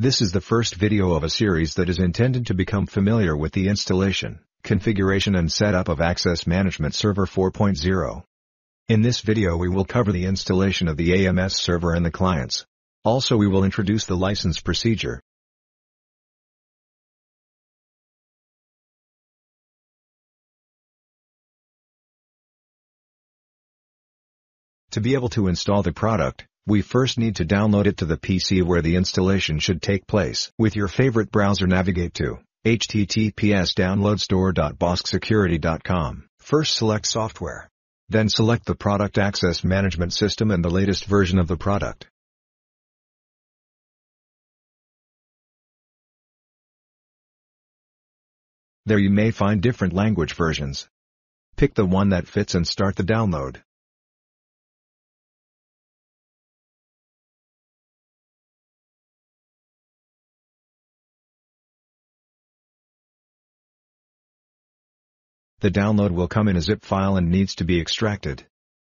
This is the first video of a series that is intended to become familiar with the installation, configuration and setup of Access Management Server 4.0. In this video we will cover the installation of the AMS server and the clients. Also we will introduce the license procedure. To be able to install the product, we first need to download it to the PC where the installation should take place. With your favorite browser, navigate to https://downloadstore.boschsecurity.com. First select Software. Then select the product Access Management System and the latest version of the product. There you may find different language versions. Pick the one that fits and start the download. The download will come in a zip file and needs to be extracted.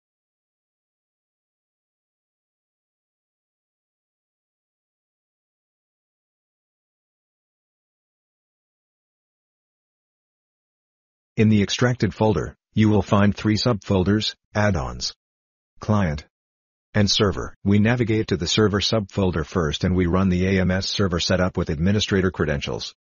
In the extracted folder, you will find three subfolders: Add-ons, Client, and Server. We navigate to the Server subfolder first and we run the AMS server setup with administrator credentials.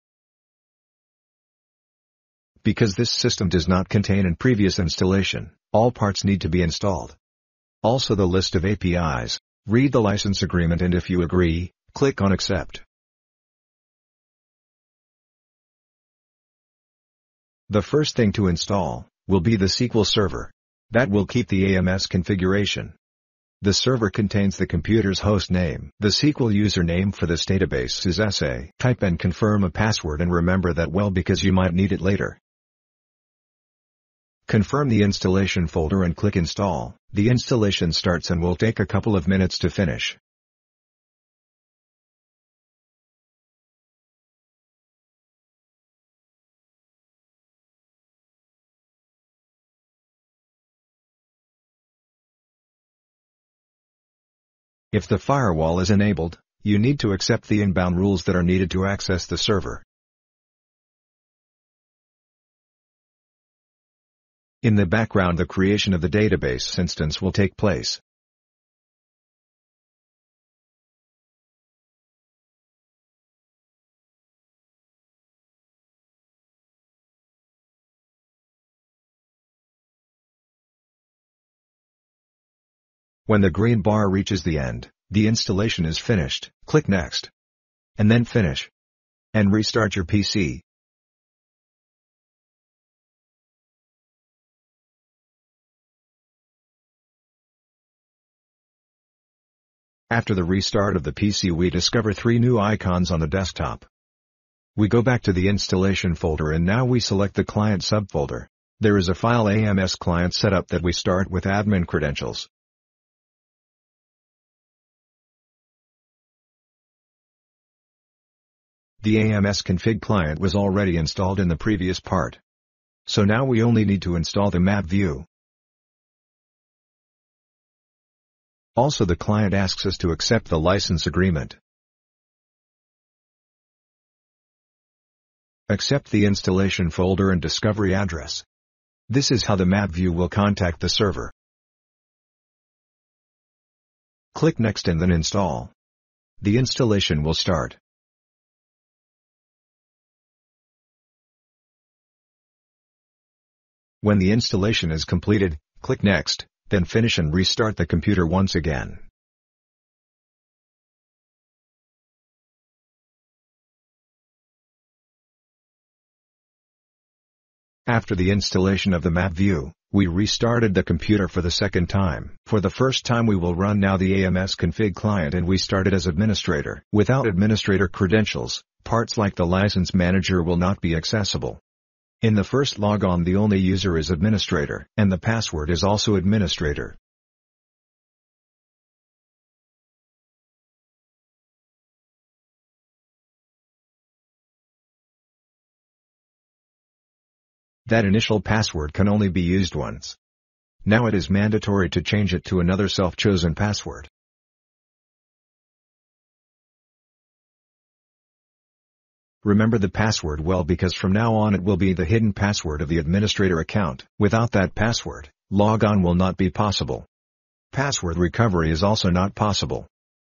Because this system does not contain a previous installation, all parts need to be installed. Also the list of APIs. Read the license agreement and if you agree, click on Accept. The first thing to install will be the SQL server. That will keep the AMS configuration. The server contains the computer's host name. The SQL username for this database is SA. Type and confirm a password and remember that well because you might need it later. Confirm the installation folder and click Install. The installation starts and will take a couple of minutes to finish. If the firewall is enabled, you need to accept the inbound rules that are needed to access the server. In the background, the creation of the database instance will take place. When the green bar reaches the end, the installation is finished. Click Next. And then Finish. And restart your PC. After the restart of the PC we discover three new icons on the desktop. We go back to the installation folder and now we select the client subfolder. There is a file AMS client setup that we start with admin credentials. The AMS config client was already installed in the previous part. So now we only need to install the map view. Also the client asks us to accept the license agreement. Accept the installation folder and discovery address. This is how the map view will contact the server. Click Next and then Install. The installation will start. When the installation is completed, click Next, then Finish and restart the computer once again. After the installation of the map view, we restarted the computer for the second time. For the first time we will run now the AMS config client and we started as administrator. Without administrator credentials, parts like the license manager will not be accessible. In the first logon the only user is administrator, and the password is also administrator. That initial password can only be used once. Now it is mandatory to change it to another self-chosen password. Remember the password well, because from now on it will be the hidden password of the administrator account. Without that password, log on will not be possible. Password recovery is also not possible.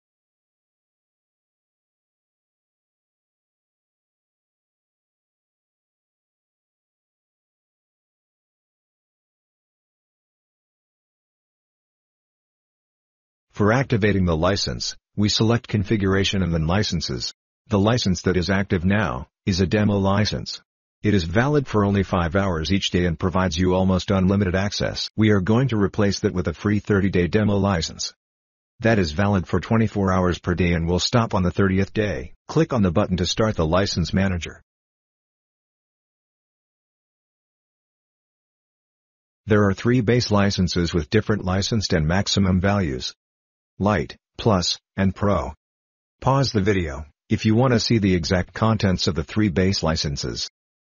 For activating the license, we select Configuration and then Licenses. The license that is active now is a demo license. It is valid for only 5 hours each day and provides you almost unlimited access. We are going to replace that with a free 30-day demo license. That is valid for 24 hours per day and will stop on the 30th day. Click on the button to start the License Manager. There are 3 base licenses with different licensed and maximum values: Light, Plus, and Pro. Pause the video if you want to see the exact contents of the 3 base licenses.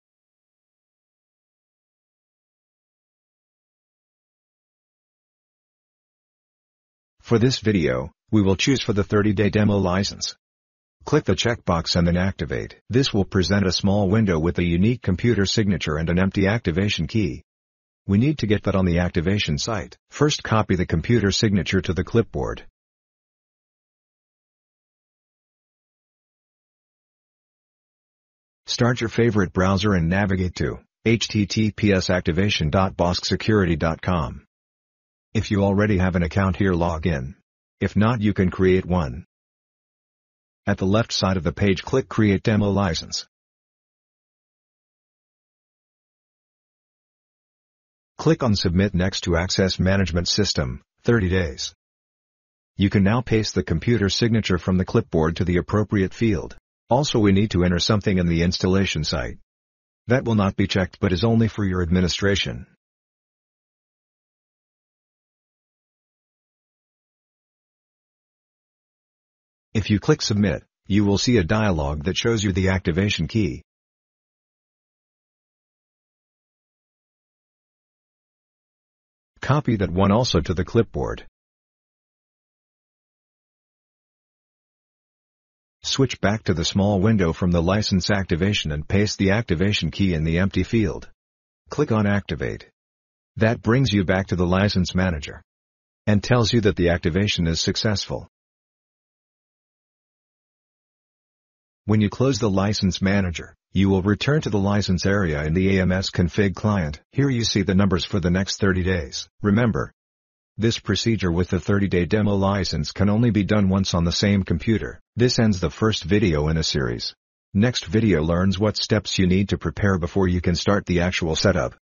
For this video, we will choose for the 30-day demo license. Click the checkbox and then Activate. This will present a small window with a unique computer signature and an empty activation key. We need to get that on the activation site. First, copy the computer signature to the clipboard. Start your favorite browser and navigate to https://activation.boschsecurity.com. If you already have an account here, log in. If not, you can create one. At the left side of the page, click Create Demo License. Click on Submit next to Access Management System, 30 days. You can now paste the computer signature from the clipboard to the appropriate field. Also, we need to enter something in the installation site. That will not be checked but is only for your administration. If you click Submit, you will see a dialog that shows you the activation key. Copy that one also to the clipboard. Switch back to the small window from the license activation and paste the activation key in the empty field. Click on Activate. That brings you back to the License Manager and tells you that the activation is successful. When you close the License Manager, you will return to the license area in the AMS config client. Here you see the numbers for the next 30 days. Remember, this procedure with the 30-day demo license can only be done once on the same computer. This ends the first video in a series. Next video learns what steps you need to prepare before you can start the actual setup.